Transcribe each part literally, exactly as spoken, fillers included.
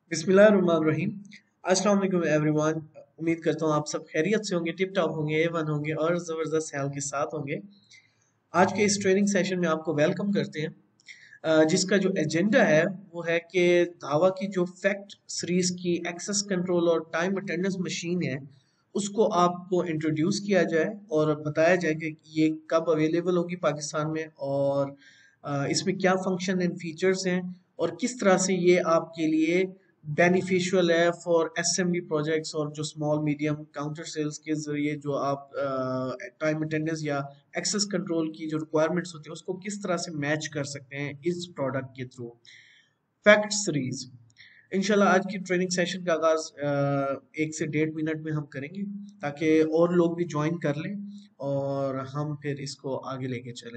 बिस्मिल्लाहिर्रहमानिर्रहीम। अस्सलाम वालेकुम एवरीवन। उम्मीद करता हूँ आप सब खैरियत से होंगे, टिप टॉप होंगे, ए वन होंगे और ज़बरदस्त हाल के साथ होंगे। आज के इस ट्रेनिंग सेशन में आपको वेलकम करते हैं, अ, जिसका जो एजेंडा है वो है कि दावा की जो फैक्ट सीरीज की एक्सेस कंट्रोल और टाइम अटेंडेंस मशीन है उसको आपको इंट्रोड्यूस किया जाए और बताया जाए कि ये कब अवेलेबल होगी पाकिस्तान में, और अ, इसमें क्या फंक्शन एंड फीचर्स हैं और किस तरह से ये आपके लिए बेनिफिशियल है फॉर एसएमबी प्रोजेक्ट्स और जो स्मॉल मीडियम काउंटर सेल्स के जरिए जो आप टाइम अटेंडेंस या एक्सेस कंट्रोल की जो रिक्वायरमेंट्स होती है उसको किस तरह से मैच कर सकते हैं इस प्रोडक्ट के थ्रू। फैक्ट सीरीज इंशाल्लाह आज की ट्रेनिंग सेशन का आगाज अ, एक से डेढ़ मिनट में हम करेंगे ताकि और लोग भी ज्वाइन कर लें और हम फिर इसको आगे लेके चलें।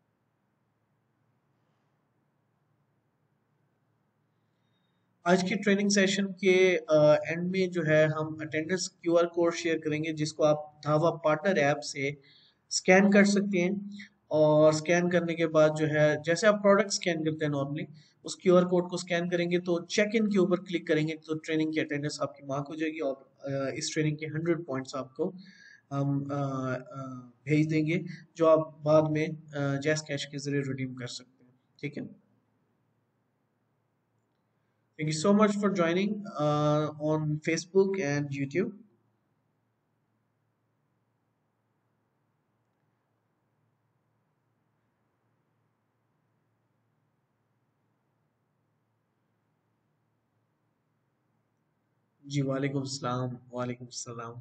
आज की ट्रेनिंग सेशन के एंड में जो है हम अटेंडेंस क्यूआर कोड शेयर करेंगे जिसको आप धावा पार्टनर ऐप से स्कैन कर सकते हैं। और स्कैन करने के बाद जो है जैसे आप प्रोडक्ट स्कैन करते हैं नॉर्मली, उस क्यूआर कोड को स्कैन करेंगे तो चेक इन के ऊपर क्लिक करेंगे तो ट्रेनिंग की अटेंडेंस आपकी मार्क हो जाएगी और अ, इस ट्रेनिंग के हंड्रेड पॉइंट्स आपको हम अ, अ, भेज देंगे जो आप बाद में जैस कैश के जरिए रिडीम कर सकते हैं। ठीक है। Thank you so much for joining uh, on Facebook and YouTube. जी वालेकुम सलाम, वालेकुम सलाम।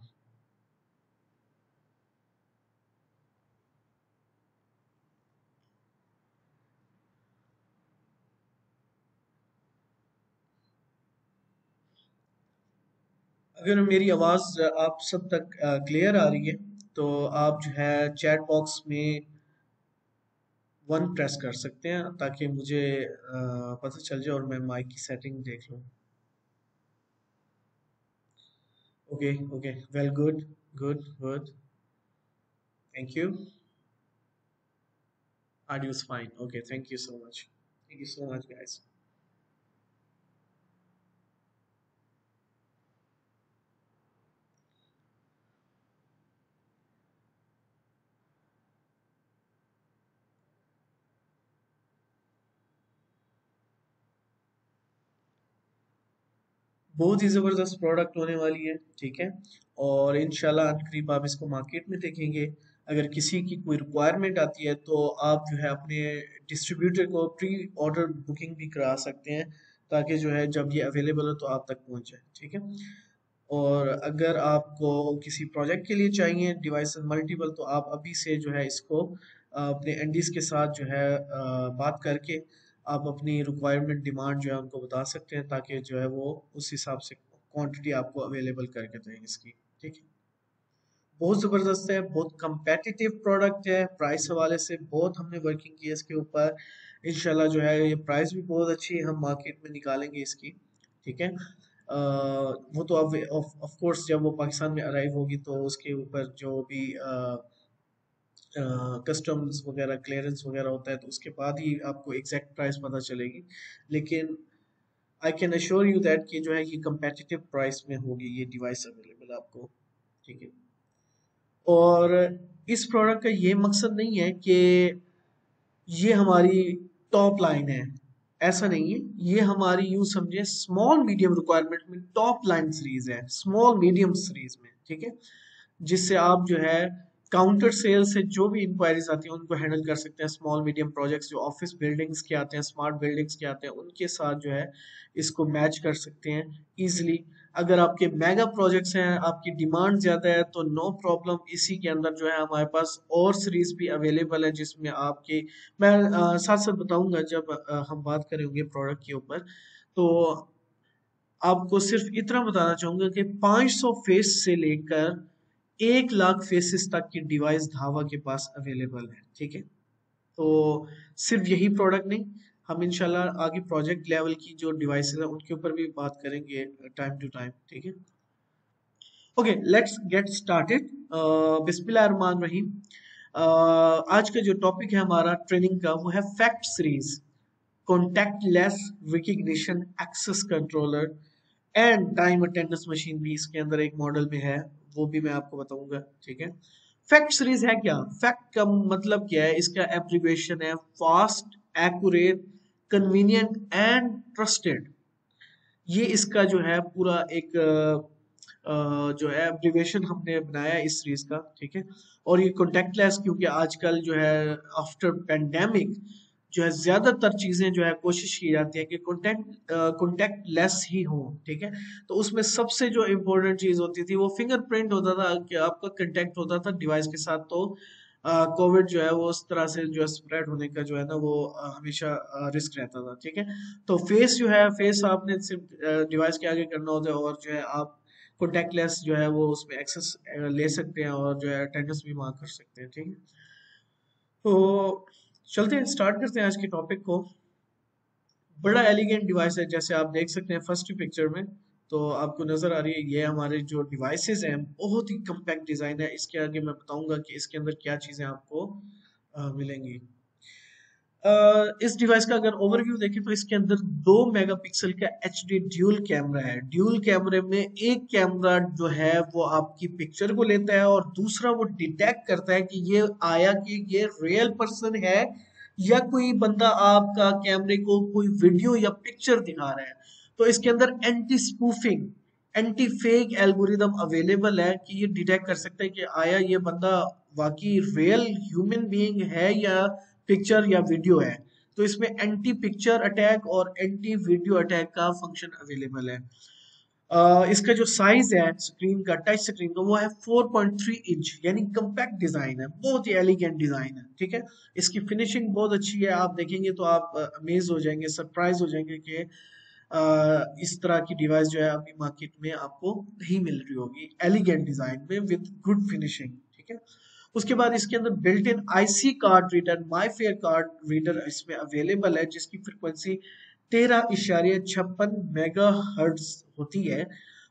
अगर मेरी आवाज़ आप सब तक क्लियर आ रही है तो आप जो है चैट बॉक्स में वन प्रेस कर सकते हैं ताकि मुझे uh, पता चल जाए और मैं माइक की सेटिंग देख लूँ। Okay okay, well, good good good, thank you. Audio is fine, okay, thank you so much, thank you so much guys. बहुत ही ज़बरदस्त प्रोडक्ट होने वाली है, ठीक है। और इंशाल्लाह अनकरीब आप इसको मार्केट में देखेंगे। अगर किसी की कोई रिक्वायरमेंट आती है तो आप जो है अपने डिस्ट्रीब्यूटर को प्री ऑर्डर बुकिंग भी करा सकते हैं ताकि जो है जब ये अवेलेबल हो तो आप तक पहुंच जाए, ठीक है। और अगर आपको किसी प्रोजेक्ट के लिए चाहिए डिवाइसेस मल्टीपल तो आप अभी से जो है इसको अ, अपने एनडीज के साथ जो है अ, बात करके आप अपनी रिक्वायरमेंट डिमांड जो है उनको बता सकते हैं ताकि जो है वो उस हिसाब से क्वांटिटी आपको अवेलेबल करके दें इसकी। ठीक है। बहुत ज़बरदस्त है, बहुत competitive प्रोडक्ट है, प्राइस हवाले से बहुत हमने वर्किंग की है इसके ऊपर। इंशाल्लाह जो है ये प्राइस भी बहुत अच्छी है, हम मार्केट में निकालेंगे इसकी। ठीक है। अ, वो तो अब ऑफ कोर्स जब वो पाकिस्तान में अराइव होगी तो उसके ऊपर जो भी कस्टम्स वगैरह क्लियरेंस वगैरह होता है तो उसके बाद ही आपको एग्जैक्ट प्राइस पता चलेगी। लेकिन I can assure you that कि जो है ये competitive प्राइस में होगी ये डिवाइस अवेलेबल आपको। ठीक है। और इस प्रोडक्ट का ये मकसद नहीं है कि ये हमारी टॉप लाइन है, ऐसा नहीं है। ये हमारी यूं समझे स्मॉल मीडियम रिक्वायरमेंट में टॉप लाइन सीरीज है, स्मॉल मीडियम सीरीज में, ठीक है। जिससे आप जो है काउंटर सेल से जो भी इंक्वायरीज आती हैं उनको हैंडल कर सकते हैं। स्मॉल मीडियम प्रोजेक्ट्स जो ऑफिस बिल्डिंग्स के आते हैं, स्मार्ट बिल्डिंग्स के आते हैं, उनके साथ जो है इसको मैच कर सकते हैं इजीली। अगर आपके मेगा प्रोजेक्ट्स हैं, आपकी डिमांड ज़्यादा है तो नो प्रॉब्लम, इसी के अंदर जो है हमारे पास और सीरीज भी अवेलेबल है जिसमें आपके मैं अ, साथ साथ बताऊंगा जब अ, हम बात करेंगे प्रोडक्ट के ऊपर। तो आपको सिर्फ इतना बताना चाहूंगा कि पाँच सौ फेस से लेकर एक लाख फेसेस तक की डिवाइस धावा के पास अवेलेबल है, ठीक है। तो सिर्फ यही प्रोडक्ट नहीं, हम इंशाल्लाह आगे प्रोजेक्ट लेवल की जो डिवाइसेस हैं उनके ऊपर भी बात करेंगे टाइम टू टाइम, ठीक है। Okay, let's get started. बिस्मिल्लाहिर्रहमानिर्रहीम। uh, आज का जो टॉपिक है हमारा ट्रेनिंग का वो है fact series, contactless recognition access controller and time attendance machine भी इसके अंदर एक मॉडल में है, वो भी मैं आपको बताऊंगा। ठीक है, फैक्ट सीरीज है क्या? फैक्ट का मतलब क्या है? इसका एब्रिविएशन है fast, accurate, convenient and trusted. ये इसका जो है पूरा एक अ, जो है एब्रिविएशन हमने बनाया है इस सीरीज का। ठीक है, और ये कॉन्टेक्टलेस, क्योंकि आजकल जो है आफ्टर पेंडेमिक जो है ज्यादातर चीजें जो है कोशिश की जाती है कि कॉन्टेक्ट कॉन्टेक्ट लेस ही हो। ठीक है, तो उसमें सबसे जो इम्पोर्टेंट चीज होती थी वो फिंगरप्रिंट होता था कि आपका कांटेक्ट होता था डिवाइस के साथ। तो कोविड जो है वो उस तरह से जो है स्प्रेड होने का जो है ना वो अ, हमेशा रिस्क रहता था। ठीक है, तो फेस जो है, फेस आपने सिर्फ डिवाइस के आगे करना होता है और जो है आप कॉन्टेक्टलेस जो है वो उसमें एक्सेस ले सकते हैं और जो है अटेंडेंस भी वहाँ कर सकते हैं। ठीक है, तो चलते हैं, स्टार्ट करते हैं आज के टॉपिक को। बड़ा एलिगेंट डिवाइस है, जैसे आप देख सकते हैं फर्स्ट पिक्चर में, तो आपको नजर आ रही है ये हमारे जो डिवाइसेस हैं, बहुत ही कम्पैक्ट डिजाइन है। इसके आगे मैं बताऊंगा कि इसके अंदर क्या चीजें आपको अ, मिलेंगी। अ, इस डिवाइस का अगर ओवरव्यू देखें तो इसके अंदर दो मेगापिक्सल का एच डी ड्यूल कैमरा है। ड्यूल कैमरे में एक कैमरा जो है वो आपकी पिक्चर को लेता है और दूसरा वो डिटेक्ट करता है कि ये आया कि ये रियल पर्सन है या कोई बंदा आपका कैमरे को कोई वीडियो या पिक्चर दिखा रहा है। तो इसके अंदर anti spoofing, anti fake algorithm available है कि ये डिटेक्ट कर सकता है कि आया ये बंदा वाकई रियल ह्यूमन बीइंग है या पिक्चर या वीडियो है। तो इसमें एंटी पिक्चर अटैक और एंटी वीडियो अटैक का फंक्शन अवेलेबल है। अ, इसका जो साइज है स्क्रीन का, टच स्क्रीन का, वो है फोर पॉइंट थ्री इंच, यानी कम्पैक्ट डिजाइन है, बहुत ही एलिगेंट डिजाइन है। ठीक है, इसकी फिनिशिंग बहुत अच्छी है, आप देखेंगे तो आप अमेज हो जाएंगे, सरप्राइज हो जाएंगे कि अ, इस तरह की डिवाइस जो है अभी मार्केट में आपको नहीं मिल रही होगी एलिगेंट डिजाइन में विद गुड फिनिशिंग। ठीक है, उसके बाद इसके अंदर built in IC card reader, Mifare card reader इसमें अवेलेबल है, जिसकी फ्रिक्वेंसी तेरह इशारे छप्पन मेगा हर्ट्ज होती है।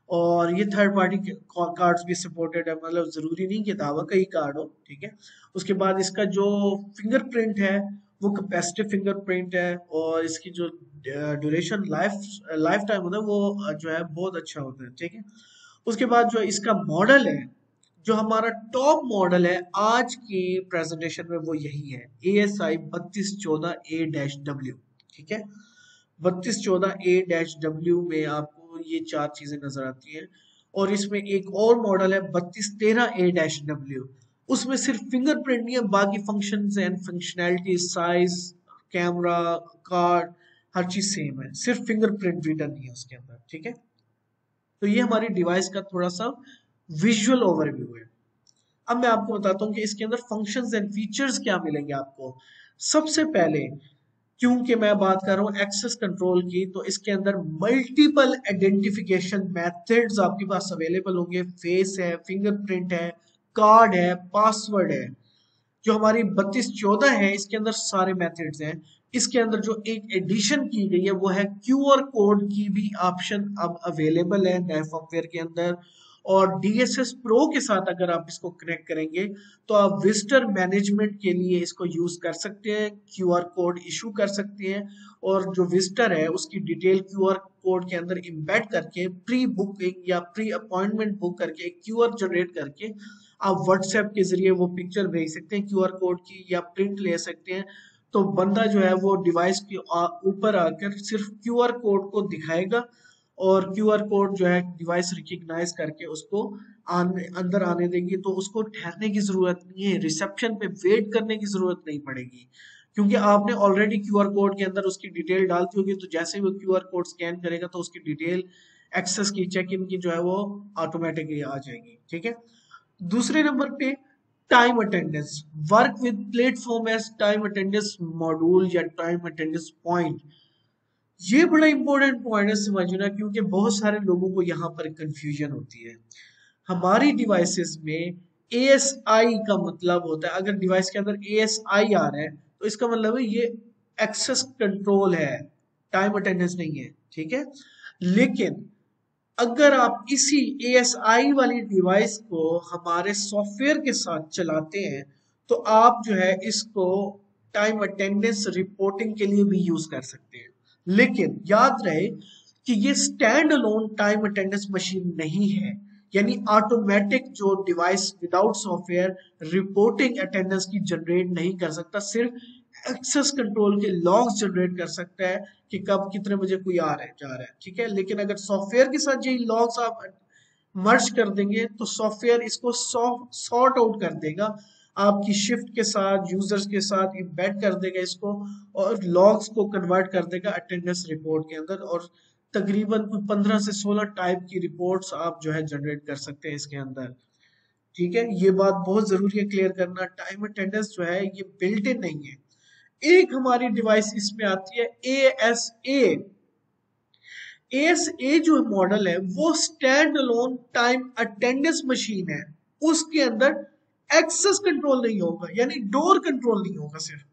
और ये थर्ड पार्टी कार्ड्स भी सपोर्टेड है, मतलब जरूरी नहीं कि दावा का ही कार्ड हो। ठीक है, उसके बाद इसका जो फिंगरप्रिंट है वो कैपेसिटिव फिंगरप्रिंट है और इसकी जो ड्यूरेशन लाइफ लाइफ टाइम होता है वो जो है बहुत अच्छा होता है। ठीक है, उसके बाद जो इसका मॉडल है, जो हमारा टॉप मॉडल है आज की प्रेजेंटेशन में, वो यही है ए एस आई बत्तीस चौदह ए डैश डब्ल्यू। ठीक है, बत्तीस चौदह ए डैश डब्ल्यू में आपको ये चार चीजें नजर आती हैं। और इसमें एक और मॉडल है बत्तीस तेरह ए डैश डब्ल्यू, उसमें सिर्फ फिंगरप्रिंट नहीं है, बाकी functions and functionality, size, camera, card, हर चीज सेम है, सिर्फ फिंगरप्रिंट रीडर नहीं है उसके अंदर। ठीक है, तो ये हमारी डिवाइस का थोड़ा सा विजुअल ओवरव्यू है। अब मैं आपको बताता हूँ कि इसके अंदर फंक्शंस एंड फीचर्स क्या मिलेंगे आपको। सबसे पहले, क्योंकि मैं बात कर रहा हूँ एक्सेस कंट्रोल की, तो इसके अंदर मल्टीपल आइडेंटिफिकेशन मेथड्स आपके पास अवेलेबल होंगे। फेस है, फिंगरप्रिंट है, कार्ड है, पासवर्ड है। जो हमारी बत्तीस चौदह है इसके अंदर सारे मेथड्स हैं। इसके अंदर जो एक एडिशन की गई है वो है क्यूआर कोड की भी ऑप्शन अब अवेलेबल है नए सॉफ्टवेयर के अंदर। और डी एस एस प्रो के साथ अगर आप इसको कनेक्ट करेंगे तो आप विजिटर मैनेजमेंट के लिए इसको यूज कर सकते हैं, क्यूआर कोड इशू कर सकते हैं और जो विजिटर है उसकी डिटेल क्यूआर कोड के अंदर इम्बेड करके प्री बुकिंग या प्री अपॉइंटमेंट बुक करके क्यूआर जनरेट करके आप व्हाट्सएप के जरिए वो पिक्चर भेज सकते हैं क्यूआर कोड की, या प्रिंट ले सकते हैं। तो बंदा जो है वो डिवाइस के ऊपर आकर सिर्फ क्यूआर कोड को दिखाएगा और क्यूआर कोड जो है डिवाइस रिकॉग्नाइज करके उसको आने अंदर आने देंगे। तो उसको ठहरने की जरूरत नहीं है, रिसेप्शन पे वेट करने की जरूरत नहीं पड़ेगी, क्योंकि आपने ऑलरेडी क्यूआर कोड के अंदर उसकी डिटेल डालती होगी। तो जैसे ही वो क्यूआर कोड स्कैन करेगा तो उसकी डिटेल एक्सेस की, चेक इन की जो है वो ऑटोमेटिकली आ जाएगी। ठीक है, दूसरे नंबर पे time attendance, work with platform as time attendance module या टाइम अटेंडेंस पॉइंट। ये बड़ा इंपॉर्टेंट पॉइंट है समझना, क्योंकि बहुत सारे लोगों को यहाँ पर कंफ्यूजन होती है। हमारी डिवाइसेस में ए एस आई का मतलब होता है, अगर डिवाइस के अंदर ए एस आई आ रहा है तो इसका मतलब है ये एक्सेस कंट्रोल है, टाइम अटेंडेंस नहीं है। ठीक है, लेकिन अगर आप इसी ए एस आई वाली डिवाइस को हमारे सॉफ्टवेयर के साथ चलाते हैं तो आप जो है इसको टाइम अटेंडेंस रिपोर्टिंग के लिए भी यूज कर सकते हैं। लेकिन याद रहे कि ये stand alone time attendance machine नहीं है, यानी ऑटोमेटिक जो device without software reporting attendance की जनरेट नहीं कर सकता, सिर्फ एक्सेस कंट्रोल के लॉग्स जनरेट कर सकता है कि कब कितने बजे कोई आ रहा है जा रहा है, ठीक है। लेकिन अगर सॉफ्टवेयर के साथ ये लॉग्स आप मर्ज कर देंगे तो सॉफ्टवेयर इसको सॉर्ट आउट कर देगा, आपकी शिफ्ट के साथ यूजर्स के साथ इम्बेड कर देगा इसको, और लॉग्स को कन्वर्ट कर देगा अटेंडेंस रिपोर्ट के अंदर, और तकरीबन कुछ पंद्रह से सोलह टाइप की रिपोर्ट्स आप जो है जनरेट कर सकते हैं इसके अंदर, ठीक है। ये बात बहुत जरूरी है क्लियर करना, टाइम अटेंडेंस जो है ये बिल्ट इन नहीं है। एक हमारी डिवाइस इसमें आती है ए एस ए। एस ए जो मॉडल है वो stand alone time attendance machine है, उसके अंदर एक्सेस कंट्रोल नहीं होगा, यानी डोर कंट्रोल नहीं होगा सिर्फ।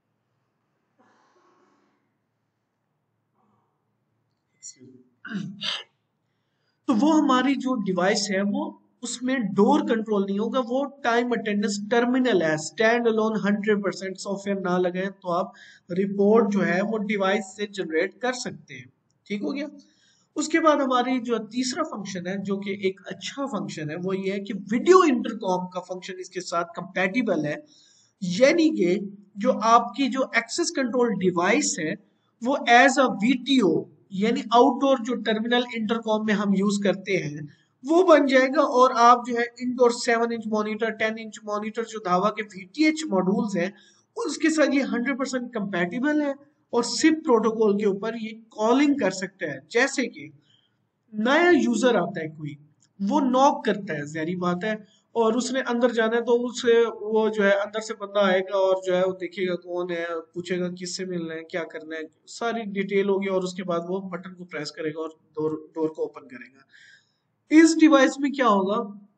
तो वो हमारी जो डिवाइस है वो उसमें डोर कंट्रोल नहीं होगा, वो टाइम अटेंडेंस टर्मिनल है, stand alone hundred percent software ना लगाए तो आप रिपोर्ट जो है वो डिवाइस से जनरेट कर सकते हैं, ठीक हो गया। उसके बाद हमारी जो तीसरा फंक्शन है जो कि एक अच्छा फंक्शन है वो ये है कि वीडियो इंटरकॉम का फंक्शन इसके साथ कंपैटिबल है, यानी कि जो आपकी जो एक्सेस कंट्रोल डिवाइस है वो एज अ वीटीओ, यानी आउटडोर जो टर्मिनल इंटरकॉम में हम यूज करते हैं वो बन जाएगा, और आप जो है indoor seven inch monitor ten inch monitor जो धावा के वीटीएच मॉड्यूल्स हैं उसके साथ ये हंड्रेड परसेंट कंपैटिबल है, और सिप प्रोटोकॉल के ऊपर ये कॉलिंग कर सकता है। जैसे कि नया यूजर आता है कोई, वो नॉक करता है, जहरी बात है, और उसने अंदर जाना है तो उसे वो जो है अंदर से बंदा आएगा और जो है वो देखेगा कौन है, पूछेगा किससे मिलना है क्या करना है, सारी डिटेल होगी, और उसके बाद वो बटन को प्रेस करेगा और डोर डोर को ओपन करेगा। इस डिवाइस में क्या होगा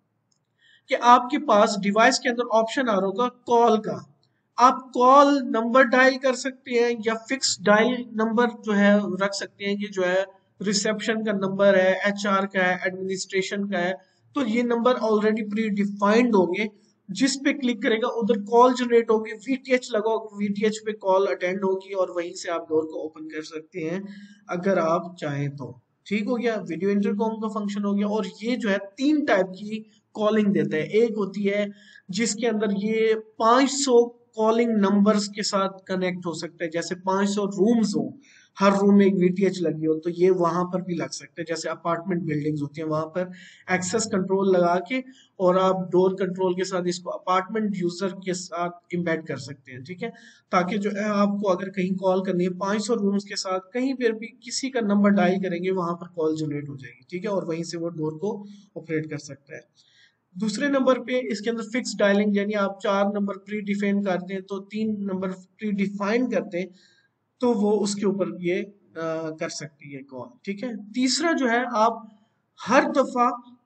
कि आपके पास डिवाइस के अंदर ऑप्शन आ रहा होगा कॉल का, आप कॉल नंबर डायल कर सकते हैं या फिक्स डायल नंबर जो है रख सकते हैं कि जो है रिसेप्शन का नंबर है, एचआर का है, एडमिनिस्ट्रेशन का है, तो ये नंबर ऑलरेडी प्री डिफाइंड होंगे, जिस पे क्लिक करेगा उधर कॉल जनरेट होगी, वीटीएच लगा वीटीएच पे कॉल अटेंड होगी और वहीं से आप डोर को ओपन कर सकते हैं अगर आप चाहें तो, ठीक हो गया। वीडियो इंटरकॉम का फंक्शन हो गया, और ये जो है तीन टाइप की कॉलिंग देता है। एक होती है जिसके अंदर ये पाँच सौ कॉलिंग नंबर्स के साथ कनेक्ट हो सकता है, जैसे पाँच सौ रूम्स हो, हर रूम में एक वीटीएच लगी हो, तो ये वहां पर भी लग सकता है, जैसे अपार्टमेंट बिल्डिंग्स होती हैं वहां पर एक्सेस कंट्रोल लगा के और आप डोर कंट्रोल के साथ इसको अपार्टमेंट यूजर के साथ इम्बेड कर सकते हैं, ठीक है। ताकि जो है आपको अगर कहीं कॉल करनी है पाँच सौ रूम्स के साथ कहीं पर भी किसी का नंबर डायल करेंगे वहां पर कॉल जनरेट हो जाएगी, ठीक है, और वहीं से वो डोर को ऑपरेट कर सकता है। दूसरे नंबर पे इसके अंदर फिक्स डायलिंग, यानी आप चार नंबर प्री डिफाइन करते हैं तो तीन नंबर प्री डिफाइन करते हैं तो वो उसके ऊपर ये आ, कर सकती है कॉल, ठीक है। तीसरा जो है आप हर दफा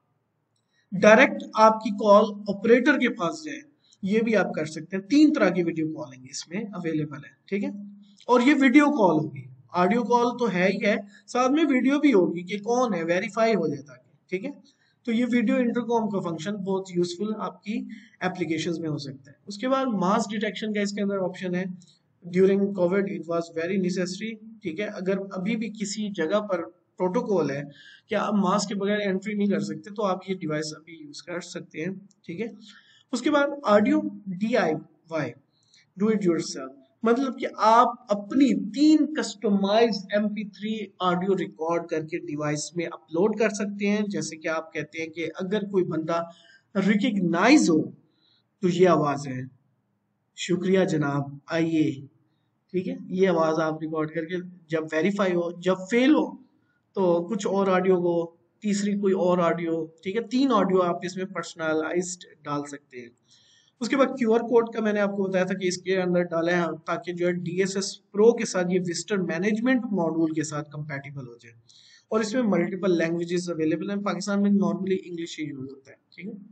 डायरेक्ट आपकी कॉल ऑपरेटर के पास जाए, ये भी आप कर सकते हैं। तीन तरह की वीडियो कॉलिंग इसमें अवेलेबल है, ठीक है। और ये वीडियो कॉल होगी, ऑडियो कॉल तो है ही है, साथ में वीडियो भी होगी कि कौन है, वेरीफाई हो जाता है, ठीक है। तो ये वीडियो इंटरकॉम का फंक्शन बहुत यूजफुल आपकी एप्लीकेशंस में हो सकता है। उसके बाद मास डिटेक्शन का इसके अंदर ऑप्शन है, during COVID it was very necessary, ठीक है। अगर अभी भी किसी जगह पर प्रोटोकॉल है कि आप मास्क के बगैर एंट्री नहीं कर सकते तो आप ये डिवाइस अभी यूज कर सकते हैं, ठीक है। उसके बाद audio D I Y, do it yourself, मतलब कि आप अपनी तीन customize M P three audio record करके डिवाइस में अपलोड कर सकते हैं। जैसे कि आप कहते हैं कि अगर कोई बंदा रिकग्नाइज हो तो ये आवाज है, शुक्रिया जनाब आइए, ठीक है, ये आवाज आप रिकॉर्ड करके जब वेरीफाई हो, जब फेल हो तो कुछ और ऑडियो को, तीसरी कोई और ऑडियो, ठीक है, तीन ऑडियो आप इसमें पर्सनलाइज्ड डाल सकते हैं। उसके बाद क्यूआर कोड का मैंने आपको बताया था कि इसके अंदर डाला है ताकि जो है डीएसएस प्रो के साथ ये विजिटर मैनेजमेंट मॉड्यूल के साथ कंपैटिबल हो जाए, और इसमें मल्टीपल लैंग्वेजेस अवेलेबल हैं। पाकिस्तान में नॉर्मली इंग्लिश ही यूज होता है, ठीक है।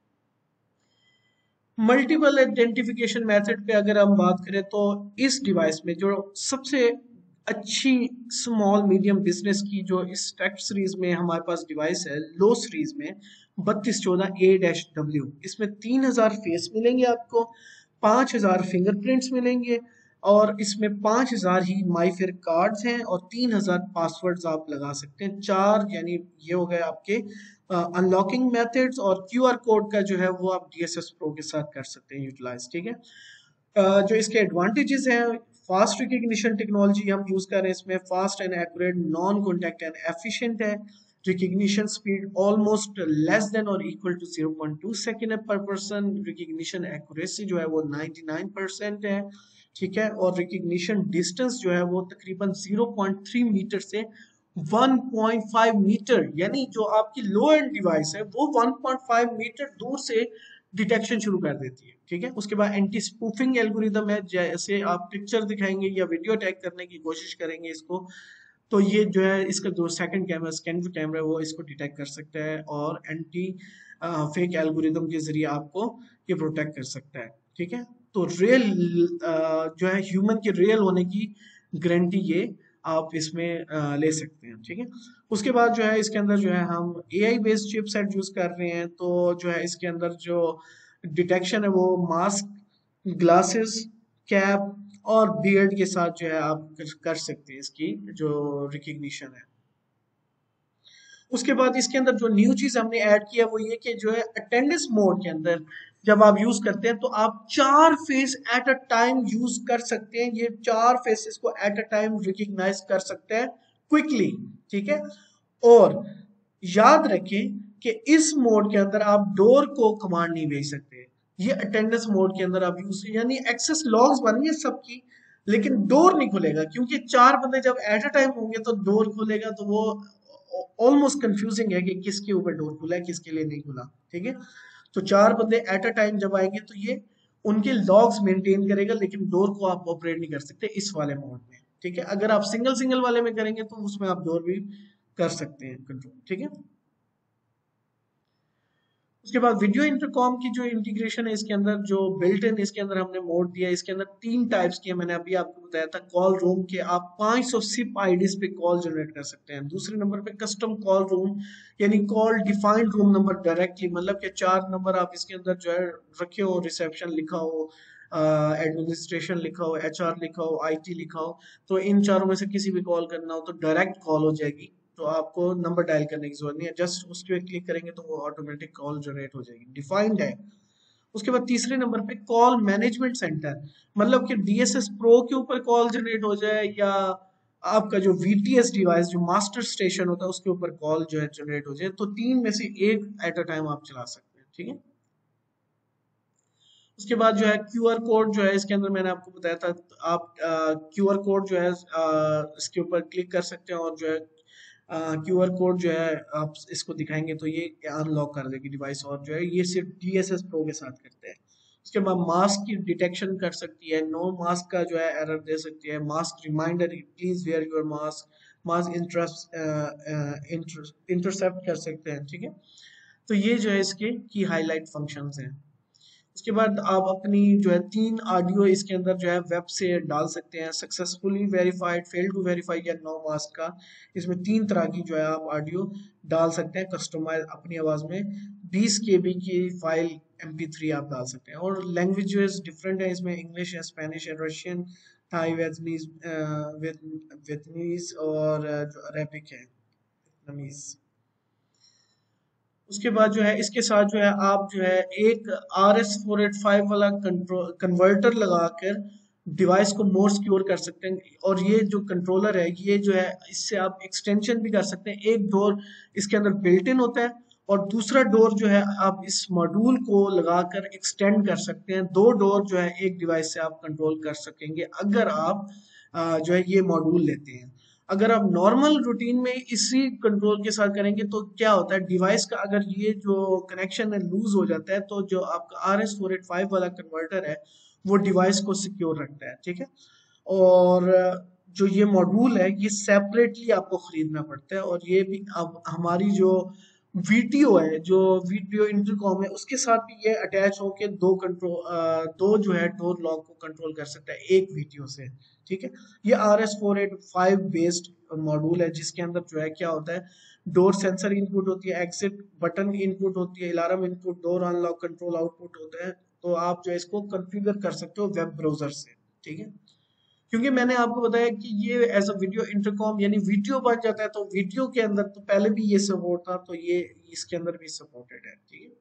मल्टीपल आइडेंटिफिकेशन मेथड पे अगर हम बात करें तो इस डिवाइस में जो सबसे अच्छी स्मॉल मीडियम बिजनेस की जो इस टेक सीरीज में हमारे पास डिवाइस है, लो सीरीज में बत्तीस चौदह ए डैश डब्ल्यू, इसमें तीन हजार फेस मिलेंगे आपको, पांच हजार फिंगरप्रिंट्स मिलेंगे, और इसमें पाँच हजार ही माई फेयर कार्ड्स हैं और तीन हजार पासवर्ड्स आप लगा सकते हैं। चार यानी ये हो गए आपके अनलॉकिंग मेथड्स, और क्यूआर कोड का जो है वो आप डीएसएस प्रो के साथ कर सकते हैं यूटिलाइज, ठीक है। अ, जो इसके एडवांटेजेस हैं, फास्ट रिकग्निशन टेक्नोलॉजी हम यूज कर रहे हैं इसमें, fast and accurate, non contact and efficient है। Recognition speed almost less than और equal to zero point two second per person. Recognition accuracy जो है वो नाइंटी नाइन परसेंट है, ठीक है। और रिकग्निशन डिस्टेंस जो है वो तकरीबन ज़ीरो पॉइंट थ्री मीटर से वन पॉइंट फाइव मीटर, यानी जो आपकी लो एंड डिवाइस है वो वन पॉइंट फाइव मीटर दूर से डिटेक्शन शुरू कर देती है, ठीक है। उसके बाद एंटी स्पूफिंग एल्गोरिदम है, जैसे आप पिक्चर दिखाएंगे या वीडियो टैग करने की कोशिश करेंगे इसको, तो ये जो है इसका जो सेकंड कैमरा स्कैन कैमरा है वो इसको डिटेक्ट कर सकता है, और एंटी फेक एल्गोरिदम के जरिए आपको ये प्रोटेक्ट कर सकता है, ठीक है। तो रियल जो है ह्यूमन के रियल होने की गारंटी ये आप इसमें आ, ले सकते हैं, ठीक है। उसके बाद जो है इसके अंदर जो है हम एआई बेस्ड चिपसेट यूज कर रहे हैं, तो जो है इसके अंदर जो डिटेक्शन है वो मास्क, ग्लासेस, कैप और बियर्ड के साथ जो है आप कर कर सकते हैं इसकी जो रिकग्निशन है। उसके बाद इसके अंदर जो न्यू चीज हमने ऐड किया वो ये कि जो है अटेंडेंस मोड के अंदर जब आप यूज करते हैं तो आप चार face at a time use कर सकते हैं। ये चार फेसेस को एट अ टाइम रिकग्नाइज कर सकते हैं क्विकली, ठीक है। और याद रखें कि इस मोड के अंदर आप डोर को कमांड नहीं भेज सकते। ये अटेंडेंस मोड के अंदर आप यूज, यानी एक्सेस लॉग्स बनेंगे सबकी, लेकिन डोर नहीं खुलेगा, क्योंकि चार बंदे जब एट अ टाइम होंगे तो डोर खुलेगा, तो वो ऑलमोस्ट कंफ्यूजिंग है कि किसके ऊपर डोर खुला है किसके लिए नहीं खुला, ठीक है। तो चार बंदे एट अ टाइम जब आएंगे तो ये उनके लॉग्स मेंटेन करेगा, लेकिन डोर को आप ऑपरेट नहीं कर सकते इस वाले मोड में, ठीक है। अगर आप सिंगल सिंगल वाले में करेंगे तो उसमें आप डोर भी कर सकते हैं कंट्रोल, ठीक है। उसके बाद वीडियो इंटरकॉम की जो इंटीग्रेशन है इसके अंदर जो बिल्ट इन इसके अंदर हमने मोड दिया है। इसके अंदर तीन टाइप्स की है, मैंने अभी आपको बताया था। कॉल रूम के आप पाँच सौ सिप आईडीज पे कॉल जनरेट कर सकते हैं। दूसरे नंबर पे कस्टम कॉल रूम, यानी call defined room number directly, मतलब कि चार नंबर आप इसके अंदर जो है रखे हो, रिसेप्शन लिखा हो, एडमिनिस्ट्रेशन लिखा हो, एचआर लिखा हो, आईटी लिखा हो, तो इन चारों में से किसी भी कॉल करना हो तो डायरेक्ट कॉल हो जाएगी, तो आपको नंबर डायल करने की जरूरत नहीं है, जस्ट उस पर क्लिक करेंगे तो वो ऑटोमेटिक कॉल जनरेट हो जाएगी, डिफाइंड है। उसके बाद तीसरे नंबर पे कॉल मैनेजमेंट सेंटर, मतलब कि डीएसएस प्रो के ऊपर कॉल जनरेट हो जाए, या आपका जो वीटीएस डिवाइस जो मास्टर स्टेशन होता है उसके ऊपर कॉल जो है जनरेट हो जाए, तो तीन में से एक एट अ टाइम आप चला सकते हैं, ठीक है। उसके बाद जो है क्यूआर कोड जो है इसके अंदर मैंने आपको बताया था, आप क्यूआर कोड जो है आ, इसके ऊपर क्लिक कर सकते हैं, और जो है क्यूआर कोड जो है आप इसको दिखाएंगे तो ये अनलॉक कर देगी डिवाइस, और जो है ये सिर्फ डीएसएस प्रो के साथ करते हैं। उसके बाद मास्क की डिटेक्शन कर सकती है, नो मास्क का जो है एरर दे सकती है, mask reminder please wear your mask, mask interest intercept कर सकते हैं, ठीक है। तो ये जो है इसके की हाईलाइट फंक्शंस हैं। उसके बाद आप अपनी जो है तीन ऑडियो इसके अंदर जो है वेब से डाल सकते हैं, successfully verified, fail to verify या नो मास्क का। इसमें तीन तरह की जो है आप ऑडियो डाल सकते हैं कस्टमाइज अपनी आवाज में। बीस के बी की फाइल एम पी थ्री आप डाल सकते हैं, और लैंग्वेजेस डिफरेंट है इसमें, इंग्लिश है, स्पेनिश है, रशियन, थाई, वियतनीज, वियतनीज और अरेबिक है, वियतनामीज। उसके बाद जो है इसके साथ जो है आप जो है एक R S four eight five वाला कंट्रोल कन्वर्टर लगाकर डिवाइस को मोर सिक्योर कर सकते हैं, और ये जो कंट्रोलर है ये जो है इससे आप एक्सटेंशन भी कर सकते हैं। एक डोर इसके अंदर बिल्ट इन होता है, और दूसरा डोर जो है आप इस मॉड्यूल को लगाकर एक्सटेंड कर सकते हैं। दो डोर जो है एक डिवाइस से आप कंट्रोल कर सकेंगे अगर आप आ, जो है ये मॉड्यूल लेते हैं। अगर आप नॉर्मल रूटीन में इसी कंट्रोल के साथ करेंगे तो क्या होता है, डिवाइस का अगर ये जो कनेक्शन है लूज हो जाता है, तो जो आपका R S four eight five वाला कन्वर्टर है वो डिवाइस को सिक्योर रखता है, ठीक है। और जो ये मॉड्यूल है ये सेपरेटली आपको खरीदना पड़ता है, और ये भी अब हमारी जो वीटीओ है, जो वीडियो इंटरकॉम है, उसके साथ भी ये अटैच होके दो कंट्रोल दो जो है डोर लॉक को कंट्रोल कर सकता है एक वीडियो से, ठीक है। ये R S four eight five based module है, जिसके अंदर जो है क्या होता है, डोर सेंसर इनपुट होती है, एग्जिट बटन इनपुट होती है, alarm input, door unlock control output होता है। तो आप जो है इसको कॉन्फ़िगर कर सकते हो वेब ब्राउजर से, ठीक है। क्योंकि मैंने आपको बताया कि ये एज अ वीडियो इंटरकॉम यानी वीडियो बन जाता है, तो वीडियो के अंदर तो पहले भी ये सपोर्ट था, तो ये इसके अंदर भी सपोर्टेड है, ठीक है।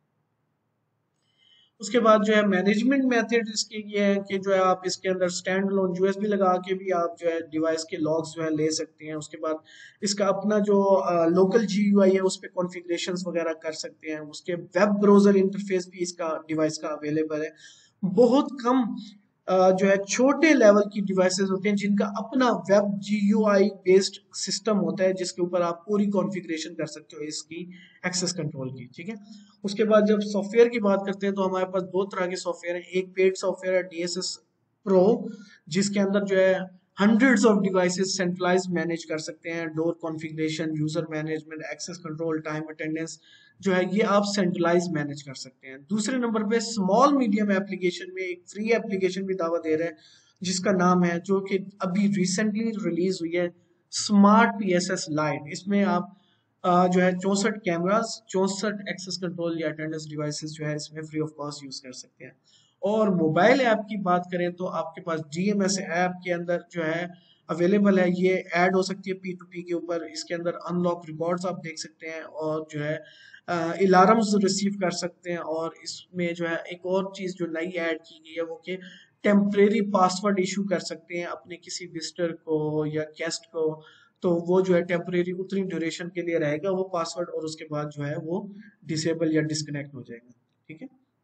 उसके बाद जो है मैनेजमेंट मेथड इसके ये है कि जो है आप इसके अंदर स्टैंड लोन यूएसबी लगा के भी आप जो है डिवाइस के लॉग्स जो है ले सकते हैं। उसके बाद इसका अपना जो लोकल जीयूआई है उस पर कॉन्फ़िगरेशंस वगैरह कर सकते हैं। उसके वेब ब्राउजर इंटरफेस भी इसका डिवाइस का अवेलेबल है। बहुत कम अ, जो है छोटे लेवल की डिवाइसेस होते हैं जिनका अपना वेब जीयूआई बेस्ड सिस्टम होता है, जिसके ऊपर आप पूरी कॉन्फ़िगरेशन कर सकते हो इसकी एक्सेस कंट्रोल की, ठीक है। उसके बाद जब सॉफ्टवेयर की बात करते हैं तो हमारे पास दो तरह के सॉफ्टवेयर हैं। एक पेड सॉफ्टवेयर है डीएसएस प्रो, जिसके अंदर जो है hundreds of devices centralize manage कर सकते हैं। Door configuration, user management, access control, time attendance जो है ये आप सेंट्रलाइज मैनेज कर सकते हैं। दूसरे नंबर पे स्मॉल मीडियम एप्लीकेशन में एक फ्री एप्लीकेशन भी दावा दे रहे हैं, जिसका नाम है, जो कि अभी रिसेंटली रिलीज हुई है, स्मार्ट पीएसएस लाइट। इसमें आप अ, जो है चौसठ कैमरास, चौसठ एक्सेस कंट्रोल या अटेंडेंस डिवाइसेस जो है इसमें फ्री ऑफ कॉस्ट यूज कर सकते हैं। और मोबाइल ऐप की बात करें तो आपके पास डीएमएस ऐप के अंदर जो है अवेलेबल है, ये ऐड हो सकती है पी टू पी के ऊपर। इसके अंदर अनलॉक रिकॉर्ड्स आप देख सकते हैं और जो है अलार्म्स रिसीव कर सकते हैं। और इसमें जो है एक और चीज़ जो नई ऐड की गई है वो कि टेम्परेरी पासवर्ड इशू कर सकते हैं अपने किसी विजिटर को या गेस्ट को। तो वो जो है टेम्परेरी उतनी ड्यूरेशन के लिए रहेगा वो पासवर्ड, और उसके बाद जो है वो डिसेबल या डिस्कनेक्ट हो जाएगा, ठीक है।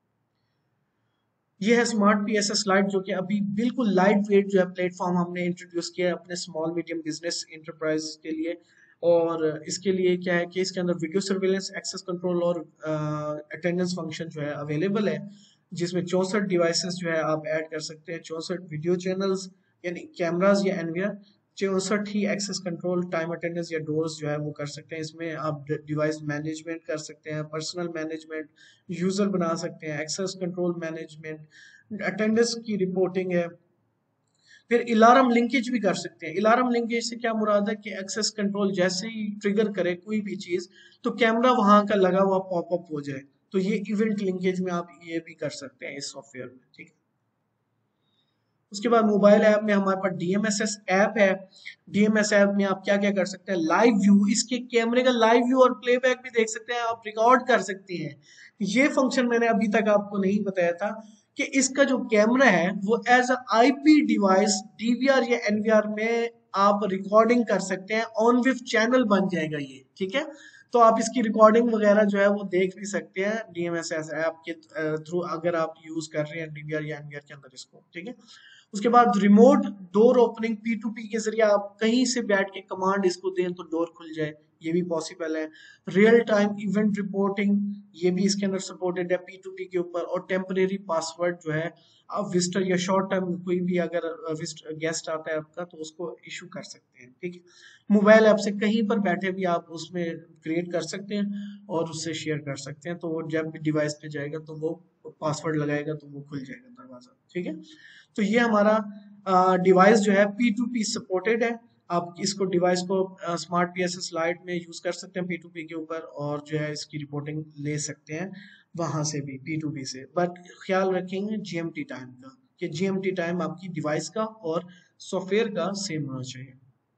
ये है स्मार्ट पीएसएस लाइट, जो कि अभी बिल्कुल लाइट वेट जो है प्लेटफॉर्म हमने इंट्रोड्यूस किया है अपने स्मॉल मीडियम बिजनेस इंटरप्राइज के लिए। और इसके लिए क्या है कि इसके अंदर वीडियो सर्वेलेंस, एक्सेस कंट्रोल और अटेंडेंस फंक्शन जो है अवेलेबल है, जिसमें चौसठ डिवाइसेस जो है आप ऐड कर सकते हैं, चौसठ वीडियो चैनल्स यानी कैमराज या एनवीआर, चौसठ ही एक्सेस कंट्रोल, टाइम अटेंडेंस या डोर्स जो है वो कर सकते हैं। इसमें आप डिवाइस मैनेजमेंट कर सकते हैं, पर्सनल मैनेजमेंट, यूजर बना सकते हैं, एक्सेस कंट्रोल मैनेजमेंट, अटेंडेंस की रिपोर्टिंग है। फिर अलार्म लिंकेज भी कर सकते हैं। अलार्म लिंकेज से क्या मुराद है कि एक्सेस कंट्रोल जैसे ही ट्रिगर करे कोई भी चीज, तो कैमरा वहां का लगा हुआ पॉपअप हो जाए। तो ये इवेंट लिंकेज में आप ये भी कर सकते हैं इस सॉफ्टवेयर में, ठीक है। उसके बाद मोबाइल ऐप में हमारे पास डीएमएसएस ऐप है। डीएमएस ऐप में आप क्या क्या कर सकते हैं, लाइव व्यू, इसके कैमरे का लाइव व्यू और प्लेबैक भी देख सकते हैं, आप रिकॉर्ड कर सकते हैं। ये फंक्शन मैंने अभी तक आपको नहीं बताया था कि इसका जो कैमरा है वो as a IP device DVR या एनवीआर में आप रिकॉर्डिंग कर सकते हैं। ऑन विव चैनल बन जाएगा ये, ठीक है। तो आप इसकी रिकॉर्डिंग वगैरह जो है वो देख भी सकते हैं डीएमएसएस ऐप के थ्रू, अगर आप यूज कर रहे हैं डीवीआर या एनवीआर के अंदर इसको, ठीक है। उसके बाद remote door opening, P to P के जरिए आप कहीं से बैठ के कमांड इसको दें तो डोर खुल जाए, ये भी पॉसिबल है। रियल टाइम इवेंट रिपोर्टिंग, ये भी इसके अंदर सपोर्टेड है पी टू पी के ऊपर। और टेम्परेरी पासवर्ड जो है आप विजिटर या शॉर्ट टर्म कोई भी अगर गेस्ट आता है आपका तो उसको इशू कर सकते हैं, ठीक है। मोबाइल ऐप से कहीं पर बैठे भी आप उसमें क्रिएट कर सकते हैं और उससे शेयर कर सकते हैं। तो वो जब भी डिवाइस पे जाएगा तो वो पासवर्ड लगाएगा तो वो खुल जाएगा दरवाजा, ठीक है। तो ये हमारा डिवाइस जो है पी टू पी सपोर्टेड है। आप इसको डिवाइस को स्मार्ट पीएसएस लाइट में यूज कर सकते हैं पी टू पी के ऊपर, और जो है इसकी रिपोर्टिंग ले सकते हैं वहां से भी पी टू पी से। बट ख्याल रखेंगे जीएमटी टाइम का, कि जीएमटी टाइम आपकी डिवाइस का और सॉफ्टवेयर का सेम होना चाहिए।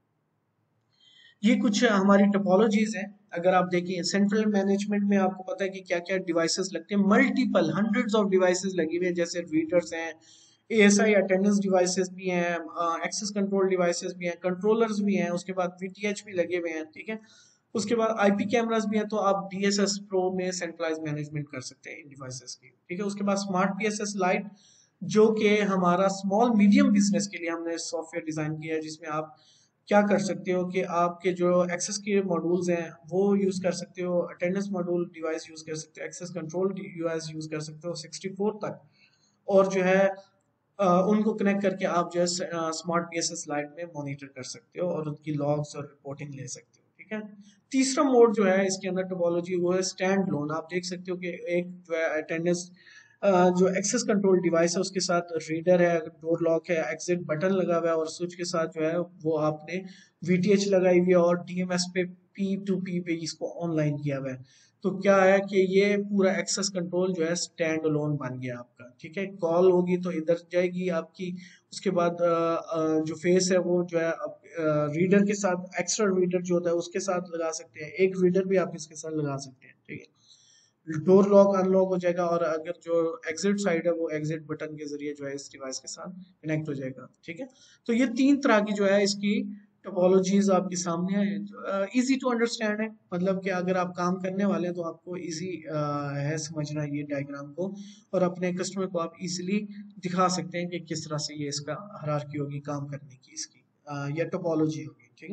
ये कुछ हमारी टोपोलॉजीज हैं। अगर आप देखिए सेंट्रल मैनेजमेंट में आपको पता है कि क्या क्या डिवाइसेस लगते हैं, मल्टीपल हंड्रेड्स ऑफ डिवाइसेस लगी हुई हैं, जैसे रीडर्स हैं, एएसआई अटेंडेंस डिवाइसेस भी हैं, एक्सेस कंट्रोल डिवाइसेस भी हैं, कंट्रोलर्स भी हैं, उसके बाद वीटीएच भी लगे हुए हैं, ठीक है। उसके बाद आईपी कैमरास भी हैं। तो आप डीएसएस प्रो में सेंट्रलाइज मैनेजमेंट कर सकते हैं इन डिवाइसेस की, ठीक है। उसके बाद स्मार्ट पीएसएस लाइट, जो कि हमारा स्मॉल मीडियम बिजनेस के लिए हमने सॉफ्टवेयर डिजाइन किया है, जिसमें आप क्या कर सकते हो कि आपके जो एक्सेस के मॉड्यूल्स हैं वो यूज कर सकते हो, अटेंडेंस मॉड्यूल डिवाइस यूज कर सकते हो, एक्सेस कंट्रोल डिवाइस यूज कर सकते हो सिक्सटी फोर तक। और जो है अ, उनको कनेक्ट करके आप जो है स्मार्ट पीएसएस लाइट में मॉनिटर कर सकते हो और उनकी लॉग्स और रिपोर्टिंग ले सकते हो, ठीक है। तीसरा मोड जो है इसके अंदर टोपोलॉजी वो है स्टैंड लोन। आप देख सकते हो कि एक जो है अटेंडेंस जो एक्सेस कंट्रोल डिवाइस है उसके साथ रीडर है, डोर लॉक है, एग्जिट बटन लगा हुआ है, और स्विच के साथ जो है वो आपने वीटीएच लगाई हुई है और डीएमएस पे पी टू पी पे इसको ऑनलाइन किया हुआ है। तो क्या है कि ये पूरा एक्सेस कंट्रोल जो है स्टैंड अलोन बन गया आपका, ठीक है। कॉल होगी तो इधर जाएगी आपकी, उसके बाद अ, अ, जो फेस है वो जो है आप रीडर के साथ, एक्स्ट्रा रीडर जो होता है उसके साथ लगा सकते हैं, एक रीडर भी आप इसके साथ लगा सकते हैं, ठीक है। डोर लॉक अनलॉक हो जाएगा, और अगर जो एग्जिट साइड है वो एग्जिट बटन के जरिए जो है इस डिवाइस के साथ कनेक्ट हो जाएगा, ठीक है। तो ये तीन तरह की जो है इसकी टोपोलॉजीज आपके सामने है, इजी टू अंडरस्टैंड है, मतलब कि अगर आप काम करने वाले हैं तो आपको इजी है समझना ये डायग्राम को, और अपने कस्टमर को आप इजीली दिखा सकते हैं कि किस तरह से ये इसका हायरार्की होगी काम करने की इसकी, अ, या टोपोलॉजी होगी, ठीक है।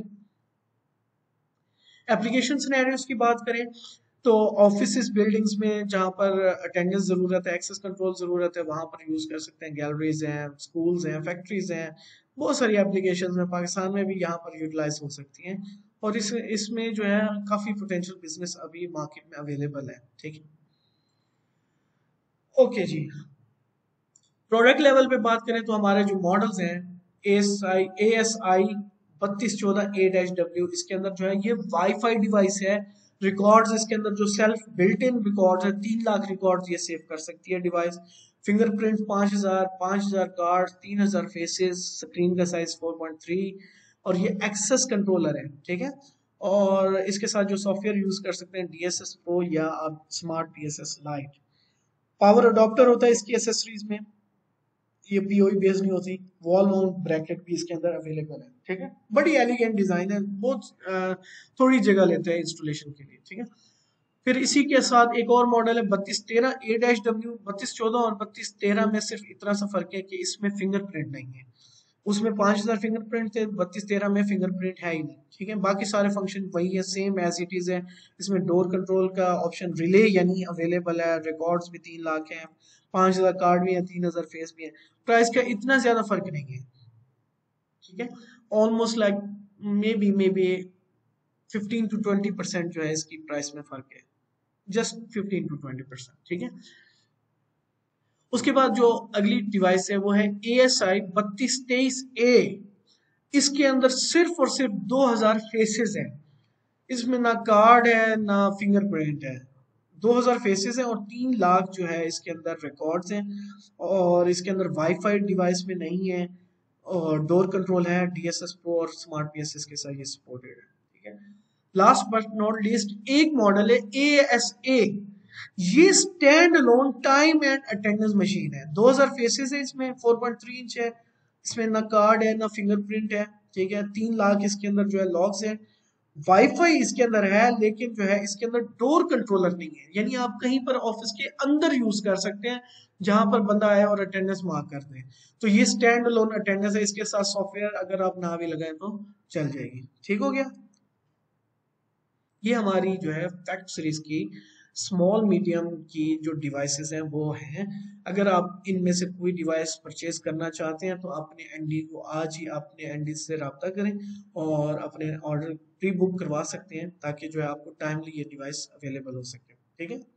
एप्लीकेशन सिनेरियोज की बात करें तो ऑफिस बिल्डिंग्स में जहाँ पर अटेंडेंस ज़रूरत है, एक्सेस कंट्रोल ज़रूरत है, वहाँ पर यूज़ कर सकते हैं। गैलरीज हैं, स्कूल्स हैं, फैक्ट्रीज हैं, बहुत सारी एप्लीकेशन में पाकिस्तान में भी यहाँ पर यूटिलाइज हो सकती हैं, और इस इसमें जो है काफ़ी पोटेंशियल बिजनेस अभी मार्केट में अवेलेबल है, ठीक है। ओके जी, प्रोडक्ट लेवल पे बात करें तो हमारे जो मॉडल्स हैं, S I A S I बत्तीस चौदह ए डैश डब्ल्यू, इसके अंदर जो है ये वाईफाई डिवाइस है। रिकॉर्ड्स इसके अंदर जो सेल्फ बिल्ट इन रिकॉर्ड्स है, तीन लाख रिकॉर्ड्स ये सेव कर सकती है डिवाइस। फिंगरप्रिंट पाँच हजार, पाँच हजार कार्ड, तीन हजार फेसेस, स्क्रीन का साइज फोर पॉइंट थ्री, और ये एक्सेस कंट्रोलर है, ठीक है। और इसके साथ जो सॉफ्टवेयर यूज कर सकते हैं, डी एस एस प्रो या आप smart P S S lite. Power adapter होता है इसकी एसेसरीज में, ये पीओई बेस्ड नहीं होती। वॉल माउंट ब्रैकेट भी इसके अंदर अवेलेबल है, ठीक है। बड़ी एलिगेंट डिजाइन है, बहुत अ, थोड़ी जगह लेते हैं इंस्टॉलेशन के लिए, ठीक है। फिर इसी के साथ एक और मॉडल है बत्तीस तेरह ए डैश डब्ल्यू। बत्तीस चौदह और बत्तीस तेरह में सिर्फ इतना सा फर्क है कि इसमें फिंगरप्रिंट नहीं है, उसमें पांच हजार फिंगरप्रिंट थे, बत्तीस तेरह में फिंगरप्रिंट है ही नहीं, ठीक है। बाकी सारे फंक्शन वही है, सेम एज इट इज है। इसमें डोर कंट्रोल का ऑप्शन रिले यानी अवेलेबल है, रिकॉर्ड्स भी तीन लाख हैं, पांच हजार कार्ड भी है, तीन हजार फेस भी है। प्राइस का इतना ज्यादा फर्क नहीं है, ठीक है। Almost like maybe maybe fifteen to twenty percent जो है इसकी प्राइस में फर्क है, just fifteen to twenty percent, ठीक है। उसके बाद जो अगली डिवाइस है वो है ए एस आई बत्तीस तेईस ए। इसके अंदर सिर्फ और सिर्फ दो हजार फेसेस हैं, इसमें ना कार्ड है ना फिंगरप्रिंट है। दो हजार फेसेस हैं और तीन लाख जो है इसके अंदर रिकॉर्ड्स हैं, और इसके अंदर वाईफाई डिवाइस में नहीं है, और डोर कंट्रोल है, डी एस एस प्रो और स्मार्ट पी एस एस के साथ ये सपोर्टेड है, ठीक है। लास्ट बट नॉट लीस्ट एक मॉडल है ए एस ए। ये stand alone time and attendance machine है, दो हजार फेसेस है इसमें, फोर पॉइंट थ्री इंच है, इसमें ना कार्ड है ना फिंगरप्रिंट है, ठीक है। तीन लाख इसके अंदर जो है लॉक्स है। वाईफाई इसके अंदर है, लेकिन जो है इसके अंदर डोर कंट्रोलर नहीं है, यानी आप कहीं पर ऑफिस के अंदर यूज कर सकते हैं जहां पर बंदा आए और अटेंडेंस मार्क कर दे। तो ये स्टैंड अलोन अटेंडेंस है, इसके साथ सॉफ्टवेयर अगर आप ना भी लगाए तो चल जाएगी, ठीक हो गया। ये हमारी जो है फैक्ट सीरीज की स्मॉल मीडियम की जो डिवाइसेस हैं वो हैं। अगर आप इनमें से कोई डिवाइस परचेज करना चाहते हैं तो अपने एनडी को आज ही अपने एनडी से रब्ता करें और अपने ऑर्डर प्री बुक करवा सकते हैं, ताकि जो है आपको टाइमली ये डिवाइस अवेलेबल हो सके, ठीक है।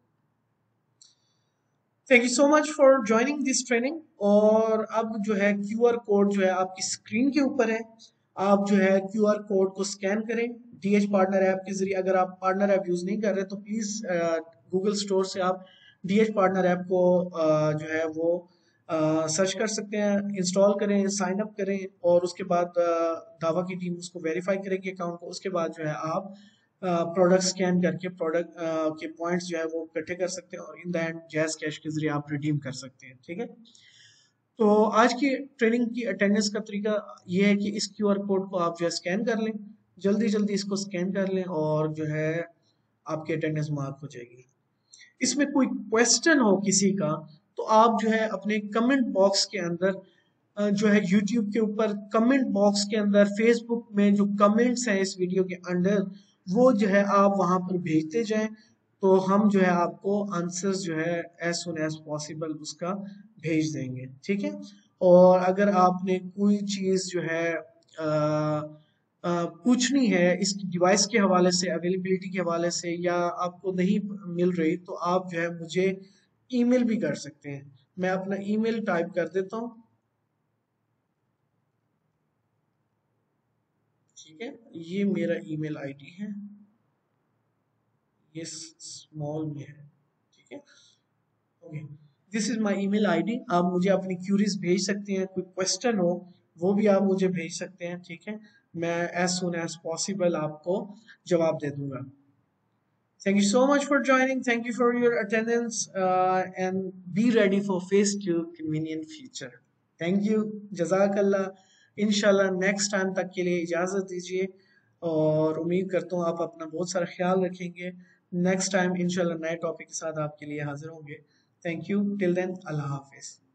Thank you so much for joining this training. और अब जो है क्यूआर कोड जो है आपकी स्क्रीन के ऊपर है, आप जो है क्यूआर कोड को स्कैन करें डीएच पार्टनर ऐप के जरिए। अगर आप पार्टनर ऐप यूज नहीं कर रहे तो प्लीज गूगल स्टोर से आप डीएच पार्टनर ऐप को अ, जो है वो सर्च कर सकते हैं, इंस्टॉल करें, साइन अप करें, और उसके बाद अ, दावा की टीम उसको वेरीफाई करेगी अकाउंट को। उसके बाद जो है आप प्रोडक्ट स्कैन करके प्रोडक्ट के पॉइंट्स जो है वो इकट्ठे कर सकते हैं, और in the end Jazz Cash के जरिए आप रिडीम कर सकते हैं, ठीक है। तो आज की ट्रेनिंग की अटेंडेंस का तरीका ये है कि इस क्यूआर कोड को आप जो है स्कैन कर लें, जल्दी जल्दी इसको स्कैन कर लें, और जो है आपकी अटेंडेंस मार्क हो जाएगी। इसमें कोई क्वेश्चन हो किसी का तो आप जो है अपने कमेंट बॉक्स के अंदर अ, जो है यूट्यूब के ऊपर कमेंट बॉक्स के अंदर, फेसबुक में जो कमेंट्स हैं इस वीडियो के अंडर, वो जो है आप वहां पर भेजते जाएं, तो हम जो है आपको आंसर्स जो है एज सुन एज पॉसिबल उसका भेज देंगे, ठीक है। और अगर आपने कोई चीज़ जो है अ, अ, पूछनी है इस डिवाइस के हवाले से, अवेलेबिलिटी के हवाले से, या आपको नहीं मिल रही, तो आप जो है मुझे ईमेल भी कर सकते हैं। मैं अपना ईमेल टाइप कर देता हूँ, ठीक है। ये मेरा ईमेल आईडी है, ये स्मॉल में है, ठीक है। Okay, this is my email ID, आप मुझे अपनी क्यूरीज भेज सकते हैं, कोई क्वेश्चन हो वो भी आप मुझे भेज सकते हैं, ठीक है। मैं एज सुन एज पॉसिबल आपको जवाब दे दूंगा। Thank you so much for joining. Thank you for your attendance, uh, and be ready for phase two convenient future. Thank you. Jazakallah. इंशाल्लाह नेक्स्ट टाइम तक के लिए इजाज़त दीजिए और उम्मीद करता हूँ आप अपना बहुत सारा ख्याल रखेंगे। नेक्स्ट टाइम इंशाल्लाह नए टॉपिक के साथ आपके लिए हाजिर होंगे। Thank you. टिल देन अल्लाह हाफिज़।